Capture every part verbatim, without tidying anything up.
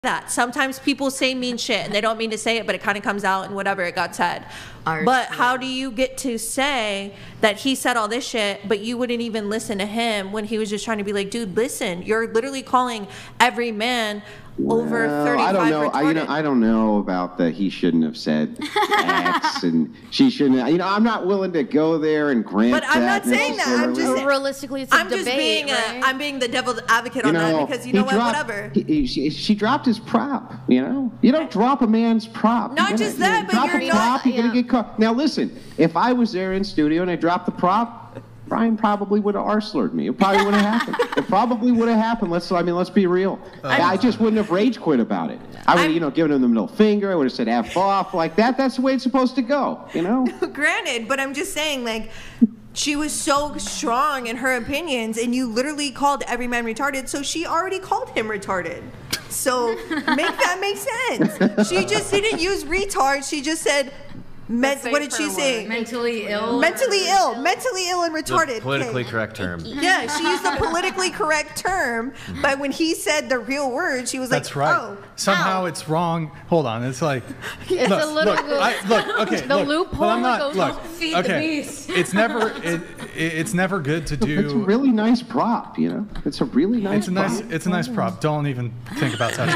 that. Sometimes people say mean shit and they don't mean to say it, but it kind of comes out and whatever, it got said. Our but shit. How do you get to say that he said all this shit, but you wouldn't even listen to him when he was just trying to be like, dude, listen, you're literally calling every man over well, thirty-five I don't know. I, you know. I don't know about the he shouldn't have said X and she shouldn't have, you know, I'm not willing to go there and grant But I'm that not saying that. I'm just realistically, it's a I'm debate, just being right? a, I'm being the devil's advocate you on know, that because you know what, dropped, whatever. He, he, she, she dropped his prop, you know? You don't drop a man's prop. Not you're just gonna, that, you but drop you're a not- prop, you're yeah. gonna get caught. Now listen, if I was there in studio and I dropped the prop, Brian probably would have arselored me. It probably would have happened. It probably would have happened. Let's, I mean, let's be real. Uh, I just wouldn't have rage quit about it. I would have, you know, given him the middle finger. I would have said F off like that. That's the way it's supposed to go, you know? Granted, but I'm just saying, like, she was so strong in her opinions, and you literally called every man retarded, so she already called him retarded. So make that make sense. She just didn't use retard. She just said, men- what did she say? Mentally ill. Mentally ill. Mentally ill and retarded. The politically okay. correct term. Yeah, she used the politically correct term, but when he said the real word, she was like, That's right. oh. Somehow ow. it's wrong. Hold on. It's like It's look, a little. look, I, look okay. The look, loophole but I'm not, goes look, on feed okay. the beast. It's never it, it, it's never good to do. It's a really nice prop, you know? It's a really nice It's a nice prop. it's a nice prop. Don't even think about touching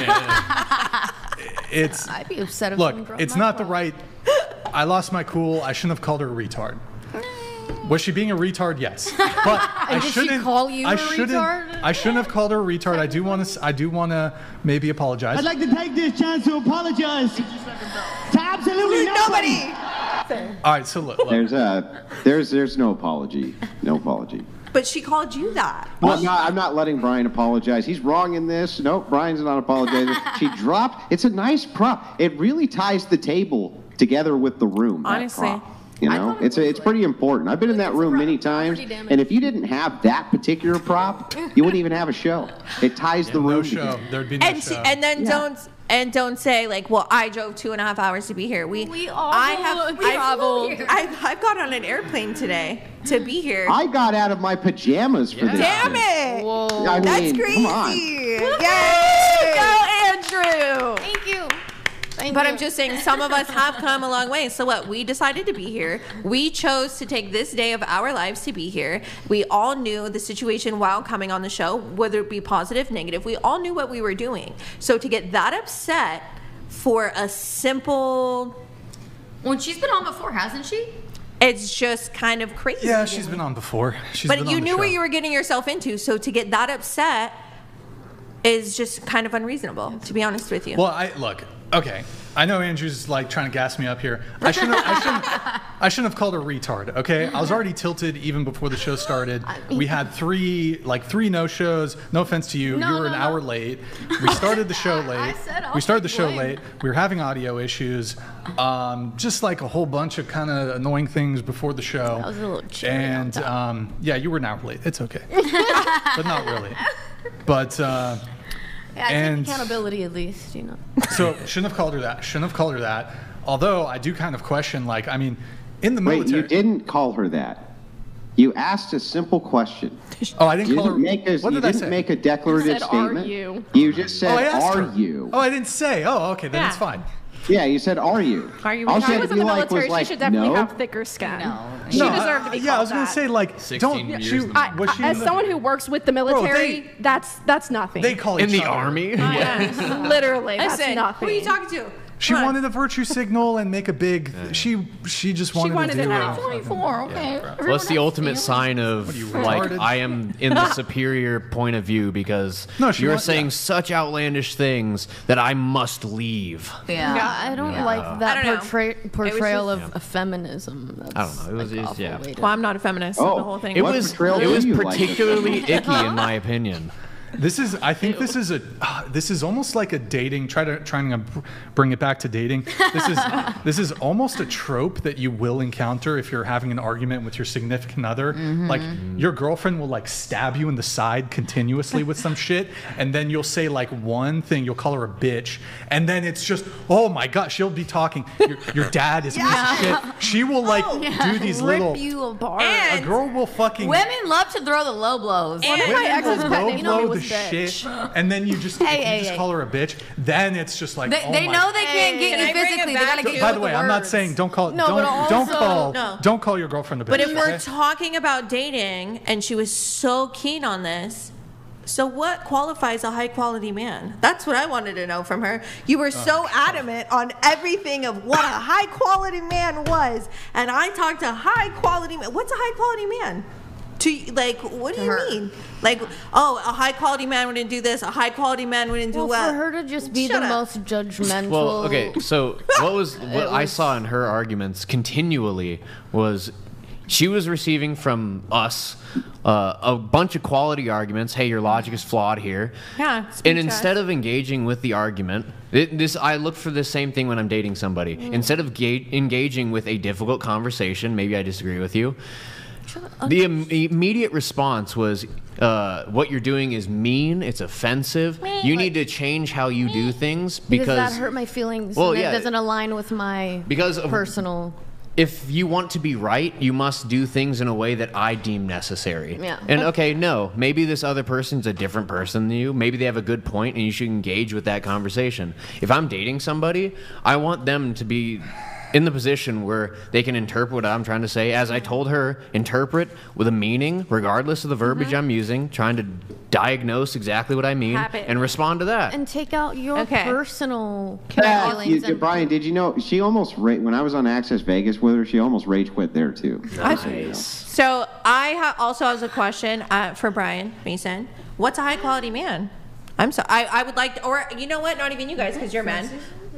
it. It's I'd be upset if look, someone dropped it's my not the prop. right. I lost my cool. I shouldn't have called her a retard. Was she being a retard? Yes, but I And did she shouldn't. call you I a shouldn't. retard? I shouldn't have called her a retard. I do want to. I do want to maybe apologize. I'd like to take this chance to apologize to absolutely nobody. Nobody. All right, so look. look. There's a, there's, there's no apology. No apology. But she called you that. I'm not, I'm not letting Brian apologize. He's wrong in this. Nope, Brian's not apologizing. She dropped. It's a nice prop. It really ties the table together with the room. that Honestly. prop. You know, it's a, it's pretty important. I've been in that room many times, and if you didn't have that particular prop, you wouldn't even have a show. It ties the No room show. together. There'd be no And show. she, and then Yeah. don't and don't say like, well, I drove two and a half hours to be here. We, We all I have, we I've, traveled. I've, I've got on an airplane today to be here. I got out of my pajamas for this. Damn thing. it! Whoa. I That's mean, crazy. come on. Yay! Go, Andrew. Thank you. Thank But you. I'm just saying, some of us have come a long way. So what? We decided to be here. We chose to take this day of our lives to be here. We all knew the situation while coming on the show, whether it be positive, negative. We all knew what we were doing. So to get that upset for a simple, Well, she's been on before, hasn't she? it's just kind of crazy. yeah, to she's me. been on before. She's But been you on the knew show. what you were getting yourself into. So to get that upset is just kind of unreasonable, to be honest with you. Well, I look. Okay, I know Andrew's like trying to gas me up here. I shouldn't. I shouldn't. I shouldn't have called her retard. Okay, I was already tilted even before the show started. We had three, like three no shows. No offense to you, No, you were no, an no. hour late. We started the show late. I said I'll we started the take show blame. late. We were having audio issues. Um, just like a whole bunch of kind of annoying things before the show. That was a little cherry on And top. um, yeah, you were an hour late. It's okay, but not really. But. Uh, Yeah, I And- take accountability at least, you know. So shouldn't have called her that. Shouldn't have called her that. Although I do kind of question, like, I mean, in the Wait, military. you didn't call her that. You asked a simple question. Oh, I didn't You call her. didn't make a, What you did I didn't say? make a declarative said, "Are statement. you?" You just said, oh, I asked "Are her. you?" Oh, I didn't say. Oh, okay, then it's Yeah. fine. Yeah, you said, "Are you?" Are you? All When she I had was to in be the like military, was like, she should definitely no. have thicker skin. No. She No, deserved I- to be Yeah, I called was gonna that. say like, sixteen don't. years She, in the I, was she I- in as the- someone who works with the military, they- that's that's nothing. They call In each the other. army? Yeah, literally, that's Listen, nothing. who are you talking to? She Come on. wanted a virtue signal and make a big. She she just wanted, wanted to it do now. a- twenty-four, okay. Well, that's the ultimate sign of you, like retarded? I am in the superior point of view because No, she you're wa- saying yeah. such outlandish things that I must leave. Yeah, Yeah. I don't Yeah. like that I don't know. portray- portrayal just- of, of feminism. That's I don't know. It was- like, it was- awful yeah. way to- Well, I'm not a feminist. Oh. So the whole thing. It What was portrayal it do was you like? particularly icky in my opinion. This is. I think this is a. Uh, this is almost like a dating. Try to trying to bring it back to dating. This is. This is almost a trope that you will encounter if you're having an argument with your significant other. Mm-hmm. Like your girlfriend will like stab you in the side continuously with some shit, and then you'll say like one thing. You'll call her a bitch, and then it's just, oh my god, she'll be talking. Your, your dad is a piece of shit. She will like do these Rip little. you apart. A girl will fucking. Women love to throw the low blows. And- Women my ex's will pet low name blow was the shit, bitch. and then you just, Hey, if you hey, just hey. call her a bitch, then it's just like, They, oh they my know they can't Can get I you bring it physically. They back gotta to- get you By with the way, the I'm not words. saying don't call No, don't but don't also- call No. don't call your girlfriend a bitch. But if we're okay? talking about dating and she was so keen on this, so what qualifies a high quality man? That's what I wanted to know from her. You were so adamant on everything of what a high quality man was, and I talked to high quality man. What's a high quality man? To like, what do you her. mean? Like, oh, a high quality man wouldn't do this. A high quality man wouldn't do Well, what? for her to just be Shut the up. most judgmental. Well, okay, so what was what It I was- saw in her arguments continually was she was receiving from us uh, a bunch of quality arguments. Hey, your logic is flawed here. Yeah, speak And to instead us. of engaging with the argument, it, this I look for the same thing when I'm dating somebody. Mm. Instead of ga- engaging with a difficult conversation, maybe I disagree with you. The Im- immediate response was, uh, "What you're doing is mean. It's offensive. You need to change how you do things because, because that hurt my feelings. Well, and yeah. it doesn't align with my Because of- personal. if you want to be right, you must do things in a way that I deem necessary. Yeah. And okay, no, maybe this other person's a different person than you. Maybe they have a good point, and you should engage with that conversation. If I'm dating somebody, I want them to be in the position where they can interpret what I'm trying to say. As I told her, interpret with a meaning, regardless of the verbiage I'm using, trying to diagnose exactly what I mean, Habit. and respond to that. And take out your Okay. personal Yeah, feelings. you- and Brian, did you know she almost ra- when I was on Access Vegas with her, she almost rage quit there too. So I ha- also has a question uh, for Brian Mason. What's a high quality man? I'm so I, I would like to, or you know what? Not even you guys because you're men.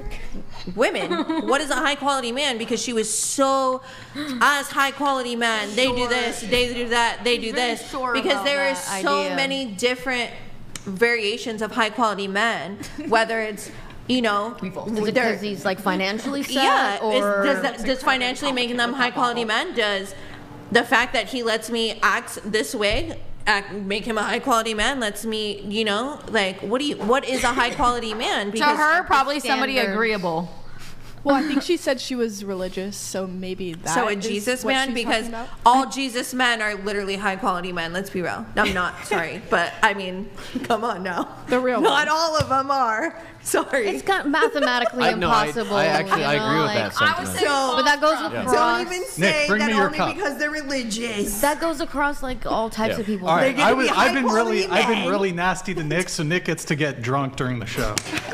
Women, what is a high quality man? Because she was so as high quality man. They do this, they do that, they do very this. sure Because about there are that so idea. many different variations of high quality men. Whether it's you know, Is it they're- because he's like financially set? yeah, is, or does that, does financially making them high quality men? Does the fact that he lets me act this way act, make him a high quality man? Lets me, you know, like what do you? What is a high quality man? To her, probably somebody standard. agreeable. Well, I think she said she was religious, so maybe that. so a is Jesus what man she's because talking about. all Jesus men are literally high quality men. Let's be real. I'm not sorry, but I mean, come on now. The real Not ones. all of them are. Sorry. It's got mathematically I- no, I- impossible. I actually- you I know, agree with like, that I would sentiment. say So- But that goes Yeah. across. Don't even say Nick, bring that me your only cup. because they're religious. That goes across like all types Yeah. of people. All right, They're gonna I was, be I've been really, high-quality I've been men. really nasty to Nick, so Nick gets to get drunk during the show.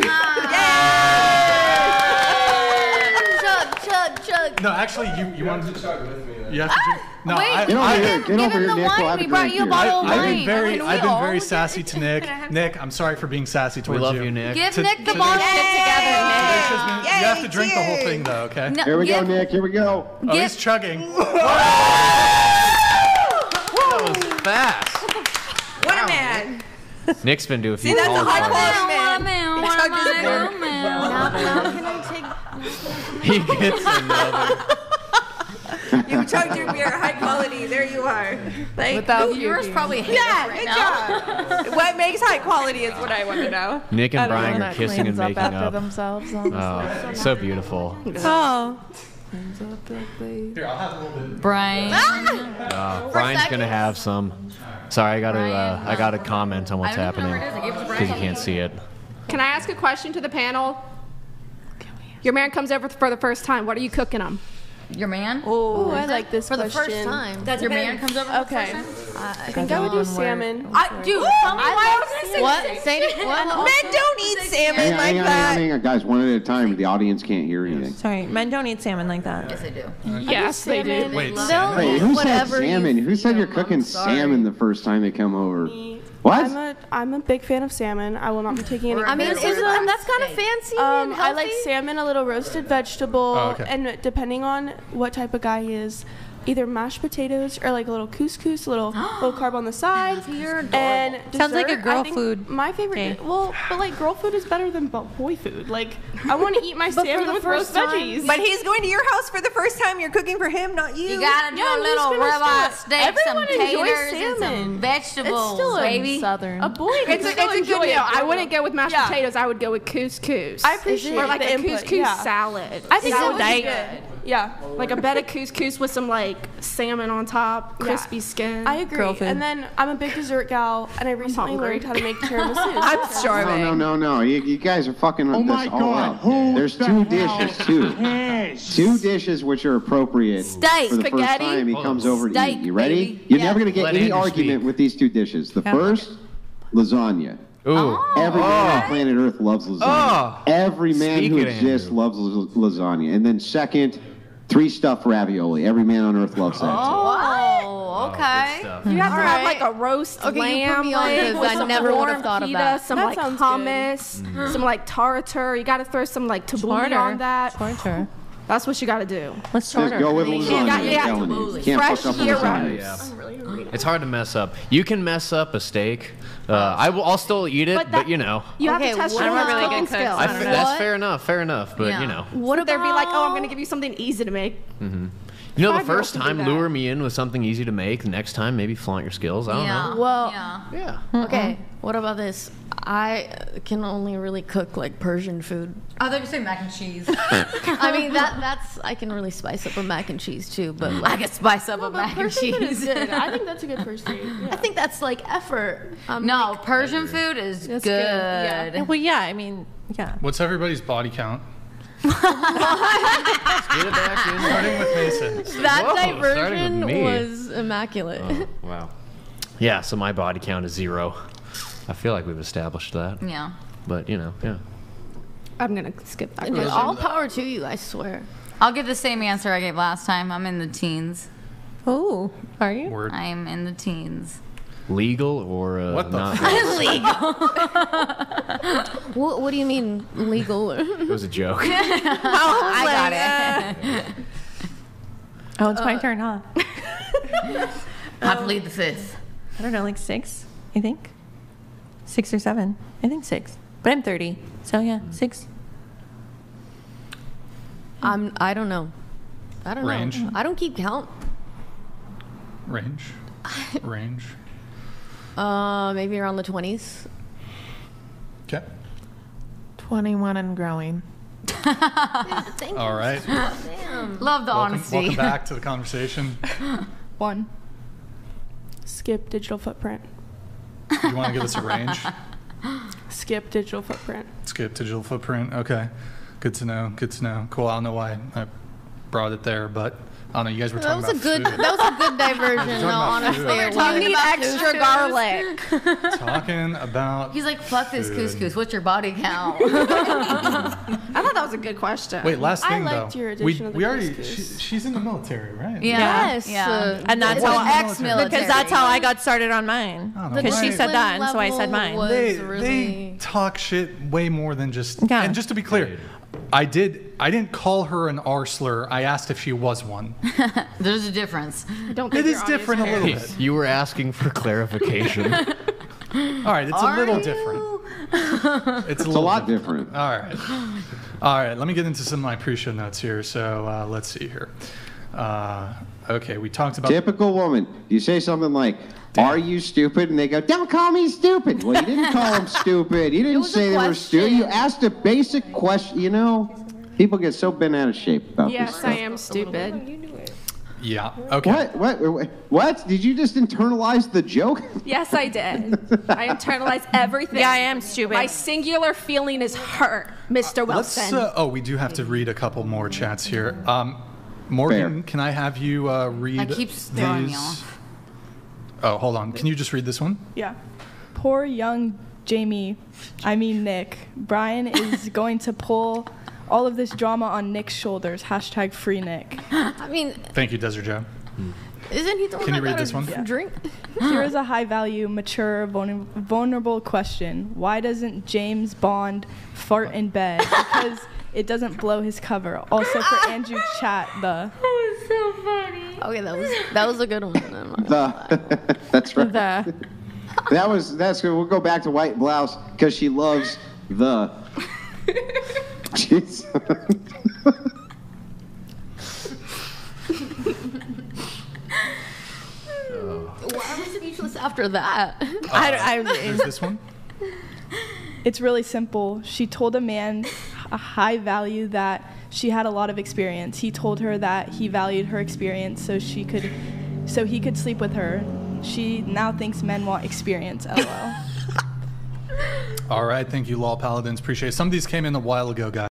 Chug, chug, chug. No, actually, you you want to You have to drink. No, Wait, I, Get over I, here, get give over him here, the Nick. We'll wine. have We a brought drink you a here. bottle of I, I've wine. been very, I mean, we I've been all- very sassy to Nick. Nick, I'm sorry for being sassy We towards love you. you, Nick. Give To- Nick the to bottle this- together, Today's just Nick. been- you have to Yay, drink the whole yay. thing, though. Okay. No, Here we go, give- Nick. Here we go. Oh, he's chugging. That was fast. What a man. Nick's been doing a few See, that's a calls high already. quality man. Man, He what chugged am his I beer. doing? Now, now can I take? He gets another. You chugged your beer, high quality. There you are. Like, Without viewers probably hate yeah, us right good now. job. What makes high quality is what I want to know. Nick and I don't Brian know. are kissing and making after up. themselves. Oh, so beautiful. Oh, Here, I'll have a little bit. Brian. Uh, Brian's gonna have some. Sorry, I gotta, uh, I gotta comment on what's I don't even know happening where it is. I gave it to because you Brian. can't see it. Can I ask a question to the panel? Your man comes over for the first time. What are you cooking him? Your man? Oh, I like this For the question. first time. Your man comes over for the Okay. first time? I think I would do salmon. I, dude, tell me why I was gonna say What? this. Say it. What? men don't eat salmon Hang on, like hang on, hang on, that. hang on, guys. One at a time. The audience can't hear anything. Sorry, men don't eat salmon like that. Yes, I do. Yes, they do. Wait, They'll salmon? Wait, eat who said whatever you salmon? Who said feed you're them, cooking I'm sorry. salmon the first time they come over? What? I'm a I'm a big fan of salmon. I will not be taking any. I mean, criticism. isn't that's kind of fancy Um, and I like healthy? salmon, a little roasted vegetable, Oh, okay. and depending on what type of guy he is, either mashed potatoes or like a little couscous, a little little carb on the side. You're adorable. And Sounds like a dessert, girl I think food My favorite. day. di- well, but like girl food is better than bo- boy food. Like I want to eat my But for salmon the with first roast time- veggies. But he's going to your house for the first time. You're cooking for him, not you. You gotta do Yeah, a who's little gonna ribeye start? steak, some Everyone enjoys taters, and some salmon. vegetables, It's still a baby. Southern. a boy can It's a, still it's a enjoy good it. meal. I wouldn't go with mashed Yeah. potatoes. I would go with couscous. I appreciate or like the a input, couscous yeah. salad. I think that that would would be be good. Yeah. Like a bed of couscous with some like salmon on top, crispy Yeah. skin. I agree. Girl food. And then I'm a big dessert gal, and I recently hungry. learned how to make tiramisu. I'm No, starving. no, no, no. You, you guys are fucking Oh this my all God, up. who There's the two hell dishes, too. cares? Two dishes which are appropriate Steak. for the first Spaghetti. time he Hold comes on. over to Steak, eat. You ready? baby. You're Yeah. never going to get Let any Andrew argument speak. with these two dishes. The Yeah. first, lasagna. Ooh. Every man on planet Earth loves lasagna. Oh. Every man Speak who it, exists Andrew. loves las- lasagna. And then second, three stuffed ravioli. Every man on Earth loves that. Oh, okay. stuff. You have to All have right. like a roast Okay, you lamb, put me on like, this. with I some never would've warm thought of pita, that. some That like sounds hummus, some like tartar. You got to throw some like tabbouleh on that. Tartar. That's what you got to do. Let's Just tartar. go with You lasagna. got- I'm yeah, telling you. You can't fresh fuck up a year lasagna. round. Yeah. It's hard to mess up. You can mess up a steak. Uh, I will. I'll still eat it, But but, that- you know, You have Okay, to test what your about- cooking really good skills. cooks. I I f- don't that's know. fair enough. Fair enough, but Yeah. you know, What They'd about? be like, oh, I'm going to give you something easy to make. you know, the Five-year-old first can do time that. lure me in with something easy to make. The next time, maybe flaunt your skills. I don't Yeah. know. Well, Yeah. Yeah. okay. What about this? I uh, can only really cook like Persian food. Oh, they're just saying mac and cheese. I mean that that's I can really spice up a mac and cheese too, but I like, can spice up a But mac and Persian food is cheese. good. I think that's a good first date. Yeah. I think that's like effort. Um, No, Persian food is good. That's good, yeah. Well, yeah. I mean, yeah. What's everybody's body count? Get it back in. Starting with Mason. that Whoa, starting with diversion me. was immaculate. Oh, wow. Yeah. So my body count is zero. I feel like we've established that, Yeah. but you know, yeah. I'm going to skip that. And question. all power to you, I swear. I'll give the same answer I gave last time. I'm in the teens. Oh, are you? Word. I'm in the teens. Legal or uh, What the not? What, what do you mean legal? It was a joke. I got it. Oh, it's my turn, huh? I plead the fifth. I don't know, like six, I think. Six or seven. I think six. But I'm thirty. So yeah, six. I'm. I don't know. I don't Range? know. I don't keep count. Range. Range. Uh, maybe around the twenties. Okay. twenty-one and growing. All right. Love the Welcome, honesty. welcome back to the conversation. One. Skip digital footprint. You want to give us a range? Skip digital footprint. Skip digital footprint. Okay. Good to know. Good to know. Cool. I don't know why I brought it there, but I don't know. You guys were That talking was a about good. food. That was a good diversion. talking No, about honestly, food. it We're was. You need extra garlic. Talking about. He's like, fuck this Food. couscous. What's your body count? I thought that was a good question. Wait, last I thing liked though. your we addition of the we already. couscous. She, she's in the military, right? Yeah. Yes. Yeah. uh, And that's Well, how ex-military. because that's how I got started on mine. I don't know Because she why- said that, and so I said level mine. was They, really. they talk shit way more than just. Yeah. And just to be clear, I did. I didn't call her an R slur. I asked if she was one. There's a difference. I don't think It your is audience different a cares. little bit. You were asking for clarification. All right, it's Are a little you? different. It's a, It's a little lot different. different. All right. All right, let me get into some of my pre-show notes here. So uh, let's see here. Uh, okay, we talked about. Typical woman. You say something like, "Are you stupid?" And they go, "Don't call me stupid." Well, you didn't call them stupid. You didn't was a say they were stupid. You question. asked a basic question. You know, people get so bent out of shape about this Yes, stuff. I am stupid. Yeah. Okay. What? What? What? What? Did you just internalize the joke? Yes, I did. I internalize everything. Yeah, I am stupid. My singular feeling is her, Mister Let's. Wilson. Uh, oh, we do have to read a couple more chats here. Um, Morgan, Fair. can I have you uh, read I keep throwing these? you off. Oh, hold on. Can you just read this one? Yeah. Poor young Jamie, I mean Nick. Brian is going to pull all of this drama on Nick's shoulders. Hashtag free Nick. I mean, Thank you, Desert Joe. isn't he the one Can you that read got this a one? Yeah. drink? Here is a high value, mature, vulner- vulnerable question. Why doesn't James Bond fart in bed? Because it doesn't blow his cover. Also for Andrew Chat, the. Okay, that was that was a good one. I'm not gonna The, that's right. The. That was. That's good. We'll go back to White Blouse because she loves the. Jeez. Why was it useless after that? I, I, There's this one. It's really simple. She told a man a high value that she had a lot of experience. He told her that he valued her experience so she could, so he could sleep with her. She now thinks men want experience. L O L. All right, thank you, Law Paladins. Appreciate it. Some of these came in a while ago, guys.